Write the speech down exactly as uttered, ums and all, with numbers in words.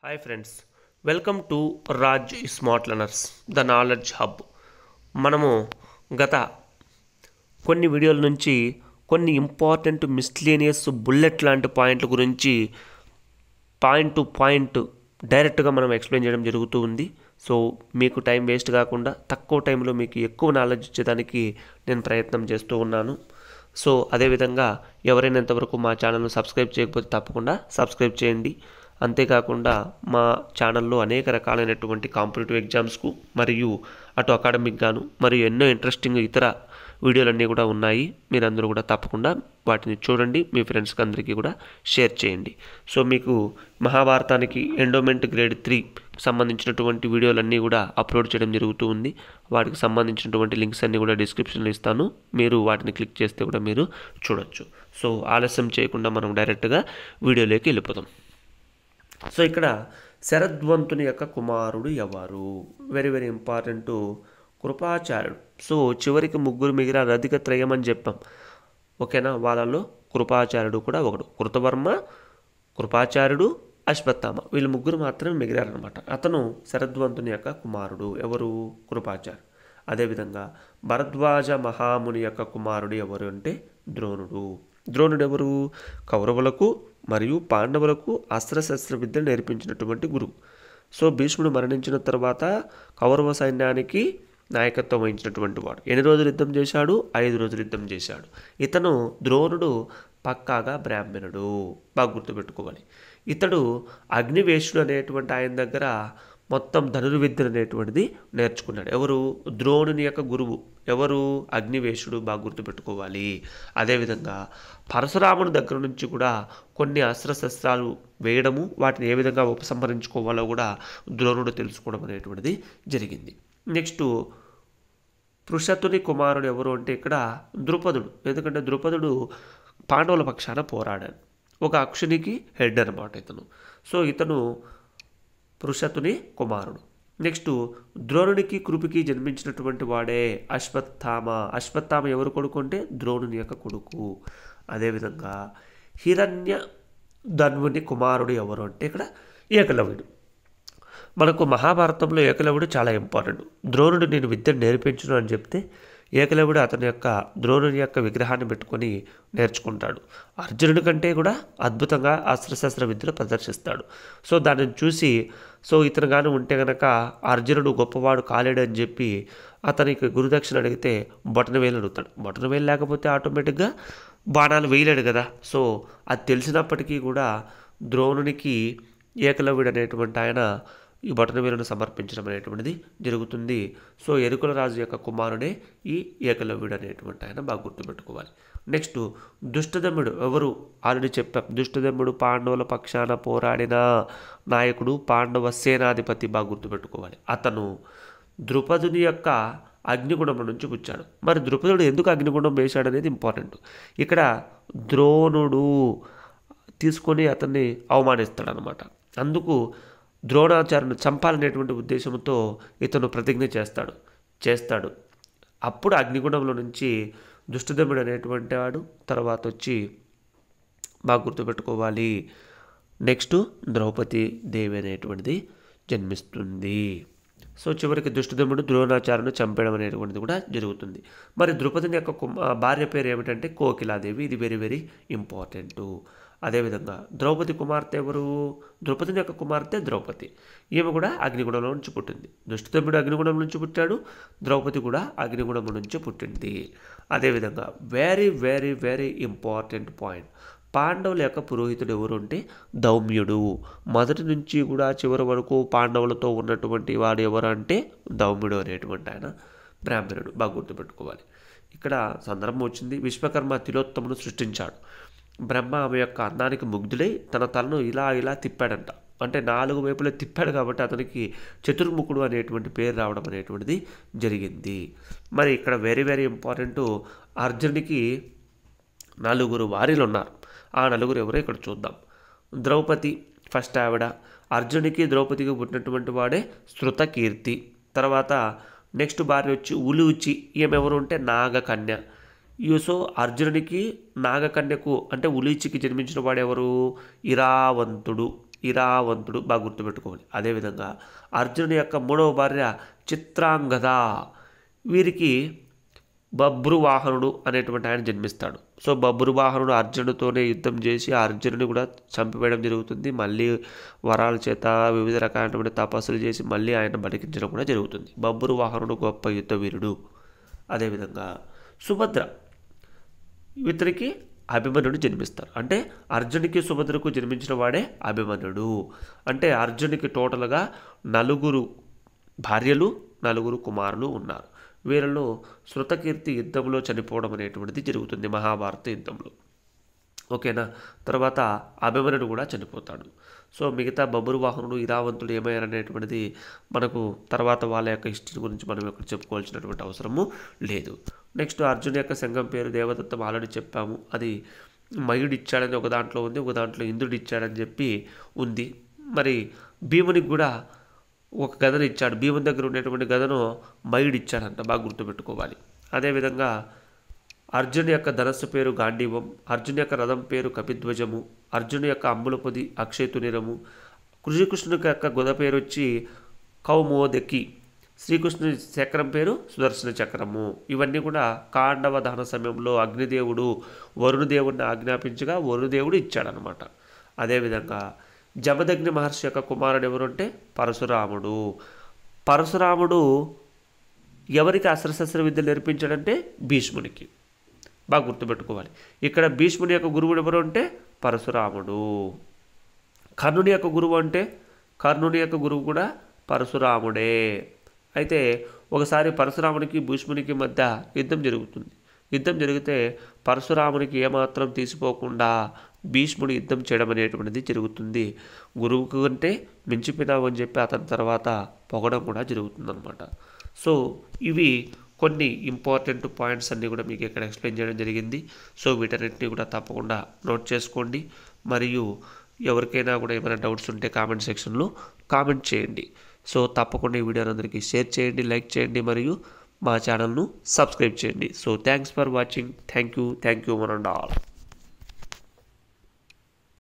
Hi friends, welcome to Raj Smart Learners, the Knowledge Hub. మనము గత కొన్ని వీడియోల నుంచి కొన్ని ఇంపార్టెంట్ మిస్లేనియస్ బుల్లెట్ లాంటి పాయింట్ల గురించి పాయింట్ టు పాయింట్ డైరెక్ట్గా మనం ఎక్స్ప్లెయిన్ చేయడం జరుగుతూ ఉంది. సో మీకు టైం వేస్ట్ కాకుండా తక్కువ టైంలో మీకు ఎక్కువ నాలెడ్జ్ ఇచ్చేదానికి నేను ప్రయత్నం చేస్తూ ఉన్నాను. సో అదేవిధంగా ఎవరైనా ఇంతవరకు మా ఛానల్ను సబ్స్క్రైబ్ చేయకపోతే తప్పకుండా సబ్స్క్రైబ్ చేయండి. అంతేకాకుండా మా ఛానల్లో అనేక రకాలైనటువంటి కాంపిటేటివ్ ఎగ్జామ్స్కు మరియు అటు అకాడమిక్ గాను మరియు ఎన్నో ఇంట్రెస్టింగ్ ఇతర వీడియోలన్నీ కూడా ఉన్నాయి. మీరందరూ కూడా తప్పకుండా వాటిని చూడండి, మీ ఫ్రెండ్స్కి అందరికీ కూడా షేర్ చేయండి. సో మీకు మహాభారతానికి ఎండోమెంట్ గ్రేడ్ త్రీ సంబంధించినటువంటి వీడియోలన్నీ కూడా అప్లోడ్ చేయడం జరుగుతూ ఉంది. వాటికి సంబంధించినటువంటి లింక్స్ అన్నీ కూడా డిస్క్రిప్షన్లో ఇస్తాను, మీరు వాటిని క్లిక్ చేస్తే కూడా మీరు చూడొచ్చు. సో ఆలస్యం చేయకుండా మనం డైరెక్ట్గా వీడియోలోకి వెళ్ళిపోతాం. సో ఇక్కడ శరద్వంతుని యొక్క కుమారుడు ఎవరు? వెరీ వెరీ ఇంపార్టెంట్, కృపాచార్యుడు. సో చివరికి ముగ్గురు మిగిలిన రధిక త్రయం అని చెప్పాం, ఓకేనా? వాళ్ళలో కృపాచార్యుడు కూడా ఒకడు. కృతవర్మ, కృపాచార్యుడు, అశ్వత్థామ, వీళ్ళు ముగ్గురు మాత్రమే మిగిలారనమాట. అతను శరద్వంతుని యొక్క కుమారుడు. ఎవరు? కృపాచార్యుడు. అదేవిధంగా భరద్వాజ మహాముని యొక్క కుమారుడు ఎవరు అంటే ద్రోణుడు. ద్రోణుడు ఎవరు? కౌరవులకు మరియు పాండవులకు అస్త్రశస్త్ర విద్య నేర్పించినటువంటి గురువు. సో భీష్ముడు మరణించిన తర్వాత కౌరవ సైన్యానికి నాయకత్వం వహించినటువంటి వాడు. ఎన్ని రోజులు యుద్ధం చేశాడు? ఐదు రోజులు యుద్ధం చేశాడు. ఇతను ద్రోణుడు పక్కాగా బ్రాహ్మణుడు, బాగా గుర్తుపెట్టుకోవాలి. ఇతడు అగ్నివేశుడు అనేటువంటి ఆయన దగ్గర మొత్తం ధనుర్విద్య అనేటువంటిది నేర్చుకున్నాడు. ఎవరు? ద్రోణుని యొక్క గురువు ఎవరు? అగ్నివేశుడు, బాగా గుర్తుపెట్టుకోవాలి. అదేవిధంగా పరశురాముని దగ్గర నుంచి కూడా కొన్ని అస్త్రశస్త్రాలు వేయడము, వాటిని ఏ విధంగా ఉపసంహరించుకోవాలో కూడా ద్రోణుడు తెలుసుకోవడం అనేటువంటిది జరిగింది. నెక్స్ట్ పృషతుని కుమారుడు ఎవరు అంటే ఇక్కడ ద్రుపదుడు. ఎందుకంటే ద్రుపదుడు పాండవుల పక్షాన పోరాడాడు, ఒక అక్షునికి హెడ్ అనమాట ఇతను. సో ఇతను పృషతుని కుమారుడు. నెక్స్ట్ ద్రోణునికి కృపికి జన్మించినటువంటి వాడే అశ్వత్థామ. అశ్వత్థామ ఎవరు కొడుకు అంటే ద్రోణుని యొక్క కొడుకు. అదేవిధంగా హిరణ్య ధన్వుని కుమారుడు ఎవరు అంటే ఇక్కడ ఏకలవ్యుడు. మనకు మహాభారతంలో ఏకలవ్యుడు చాలా ఇంపార్టెంట్. ద్రోణుడు నేను విద్యను నేర్పించును అని చెప్తే ఏకలవ్యుడు అతని యొక్క ద్రోణుని యొక్క విగ్రహాన్ని పెట్టుకొని నేర్చుకుంటాడు. అర్జునుడి కంటే కూడా అద్భుతంగా అస్త్రశస్త్ర విద్యను ప్రదర్శిస్తాడు. సో దానిని చూసి సో ఇతను కానీ ఉంటే కనుక అర్జునుడు గొప్పవాడు కాలేడని చెప్పి అతనికి గురుదక్షిణ అడిగితే బొటన వేలు అడుగుతాడు. బొటన వేలు లేకపోతే ఆటోమేటిక్గా బాణాలు వేయలేడు కదా. సో అది తెలిసినప్పటికీ కూడా ద్రోణునికి ఏకలవ్యుడు అనేటువంటి ఆయన ఈ బొటన వేలును సమర్పించడం అనేటువంటిది జరుగుతుంది. సో ఎరుకుల రాజు యొక్క కుమారుడే ఈ ఏకలవ్యుడు అనేటువంటి ఆయన, బాగా గుర్తుపెట్టుకోవాలి. నెక్స్ట్ దుష్టదమ్ముడు ఎవరు? ఆల్రెడీ చెప్పాం. దుష్టదమ్ముడు పాండవుల పక్షాన పోరాడిన నాయకుడు, పాండవ సేనాధిపతి, బాగా గుర్తుపెట్టుకోవాలి. అతను ద్రుపదుని యొక్క అగ్నిగుణం నుంచి పుచ్చాడు. మరి ద్రుపదుడు ఎందుకు అగ్నిగుణం వేశాడు అనేది ఇంపార్టెంట్. ఇక్కడ ద్రోణుడు తీసుకొని అతన్ని అవమానిస్తాడనమాట. అందుకు ద్రోణాచార్యుని చంపాలనేటువంటి ఉద్దేశంతో ఇతను ప్రతిజ్ఞ చేస్తాడు చేస్తాడు అప్పుడు అగ్నిగుణంలో నుంచి దుష్టదమ్ముడు అనేటువంటి వాడు తర్వాత వచ్చి, బాగా గుర్తుపెట్టుకోవాలి, నెక్స్ట్ ద్రౌపది దేవి అనేటువంటిది జన్మిస్తుంది. సో చివరికి దుష్టదమ్ముడు ద్రోణాచార్యుని చంపేయడం అనేటువంటిది కూడా జరుగుతుంది. మరి ద్రౌపదిని యొక్క భార్య పేరు ఏమిటంటే కోకిలాదేవి. ఇది వెరీ వెరీ ఇంపార్టెంట్. అదేవిధంగా ద్రౌపది కుమార్తె ఎవరు? ద్రౌపదిని యొక్క కుమార్తె ద్రౌపది. ఈమె కూడా అగ్నిగుణంలో నుంచి పుట్టింది. దుష్టదమ్ముడు అగ్నిగుణం నుంచి పుట్టాడు, ద్రౌపది కూడా అగ్నిగుణం నుంచి పుట్టింది. అదేవిధంగా very very very important point, పాండవుల యొక్క పురోహితుడు ఎవరు అంటే దౌమ్యుడు. మొదటి నుంచి కూడా చివరి వరకు పాండవులతో ఉన్నటువంటి వాడు ఎవరు అంటే దౌమ్యుడు అనేటువంటి ఆయన బ్రాహ్మణుడు, బాగా గుర్తుపెట్టుకోవాలి. ఇక్కడ సందర్భం వచ్చింది, విశ్వకర్మ తిలోత్తమును సృష్టించాడు. బ్రహ్మ ఆమె యొక్క అందానికి ముగ్ధుడై తన తలను ఇలా ఇలా తిప్పాడంట. అంటే నాలుగు వైపులా తిప్పాడు కాబట్టి అతనికి చతుర్ముఖుడు అనేటువంటి పేరు రావడం అనేటువంటిది జరిగింది. మరి ఇక్కడ వెరీ వెరీ ఇంపార్టెంట్, అర్జునుడికి నలుగురు వారిలు ఉన్నారు. ఆ నలుగురు ఎవరో ఇక్కడ చూద్దాం. ద్రౌపది ఫస్ట్ ఆవిడ. అర్జునుడికి ద్రౌపదికి పుట్టినటువంటి వాడే శృతకీర్తి. తర్వాత నెక్స్ట్ భార్య వచ్చి ఉలూచి. ఈమె ఎవరు అంటే నాగకన్య. సో అర్జునుడికి నాగకన్యకు అంటే ఉలీచికి జన్మించిన వాడు ఎవరు? ఇరావంతుడు. ఇరావంతుడు, బాగా గుర్తుపెట్టుకోవాలి. అదేవిధంగా అర్జునుడి యొక్క మూడవ భార్య చిత్రాంగద, వీరికి బభ్రువాహనుడు అనేటువంటి ఆయన జన్మిస్తాడు. సో బభ్రువాహనుడు అర్జునుడితోనే యుద్ధం చేసి ఆ అర్జునుడిని కూడా చంపివేయడం జరుగుతుంది. మళ్ళీ వరాల చేత వివిధ రకాలైనటువంటి తపస్సులు చేసి మళ్ళీ ఆయన బతికించడం కూడా జరుగుతుంది. బభ్రువాహనుడు గొప్ప యుద్ధ వీరుడు. అదేవిధంగా సుభద్ర, ఇతనికి అభిమన్యుడు జన్మిస్తారు. అంటే అర్జునికి సుభద్రకు జన్మించిన వాడే అభిమన్యుడు. అంటే అర్జునికి టోటల్గా నలుగురు భార్యలు, నలుగురు కుమారులు ఉన్నారు. వీరిలో శృతకీర్తి యుద్ధంలో చనిపోవడం అనేటువంటిది జరుగుతుంది మహాభారత యుద్ధంలో. ఓకేనా. తర్వాత అభిమన్యుడు కూడా చనిపోతాడు. సో మిగతా బభ్రువాహనుడు, ఇరావంతుడు ఏమయ్యారనేటువంటిది మనకు తర్వాత వాళ్ళ యొక్క హిస్టరీ గురించి మనం ఇక్కడ చెప్పుకోవాల్సినటువంటి అవసరము లేదు. నెక్స్ట్ అర్జున్ యొక్క సంఘం పేరు దేవదత్తం ఆల్రెడీ చెప్పాము. అది మయుడు ఇచ్చాడని ఒక దాంట్లో ఉంది, ఒక దాంట్లో ఇంద్రుడు ఇచ్చాడని చెప్పి ఉంది. మరి భీమునికి కూడా ఒక గదను ఇచ్చాడు. భీముని దగ్గర ఉండేటువంటి గదను మయుడు ఇచ్చాడంట, బాగా గుర్తుపెట్టుకోవాలి. అదేవిధంగా అర్జున్ యొక్క ధనస్సు పేరు గాంధీవం, అర్జున్ యొక్క రథం పేరు కపిధ్వజము, అర్జున్ యొక్క అంబుల పొది అక్షయతునిరము, శ్రీకృష్ణుని యొక్క గొద పేరు వచ్చి కౌమోదకి, శ్రీకృష్ణుని చక్రం పేరు సుదర్శన చక్రము. ఇవన్నీ కూడా కాండవ దహన సమయంలో అగ్నిదేవుడు వరుణదేవుడిని ఆజ్ఞాపించగా వరుణదేవుడు ఇచ్చాడనమాట. అదేవిధంగా జమదగ్ని మహర్షి యొక్క కుమారుడు ఎవరు అంటే పరశురాముడు. పరశురాముడు ఎవరికి అస్త్రశస్త్ర విద్యలు నేర్పించాడంటే భీష్మునికి, బాగా గుర్తుపెట్టుకోవాలి. ఇక్కడ భీష్ముని యొక్క గురువుడు ఎవరు అంటే పరశురాముడు. కర్ణుని యొక్క గురువు అంటే కర్ణుని యొక్క గురువు కూడా పరశురాముడే. అయితే ఒకసారి పరశురామునికి భీష్మునికి మధ్య యుద్ధం జరుగుతుంది. యుద్ధం జరిగితే పరశురామునికి ఏమాత్రం తీసిపోకుండా భీష్ముడు యుద్ధం చేయడం అనేటువంటిది జరుగుతుంది. గురువు కంటే మించిపోయినావు అని చెప్పి అతని తర్వాత పొగడం కూడా జరుగుతుందన్నమాట. సో ఇవి కొన్ని ఇంపార్టెంట్ పాయింట్స్ అన్నీ కూడా మీకు ఇక్కడ ఎక్స్ప్లెయిన్ చేయడం జరిగింది. సో వీటన్నిటిని కూడా తప్పకుండా నోట్ చేసుకోండి. మరియు ఎవరికైనా కూడా ఏమైనా డౌట్స్ ఉంటే కామెంట్ సెక్షన్లో కామెంట్ చేయండి. సో తప్పకుండా ఈ వీడియోని అందరికీ షేర్ చేయండి, లైక్ చేయండి, మరియు మా ఛానల్ను సబ్స్క్రైబ్ చేయండి. So thanks for watching. Thank you thank you one and all.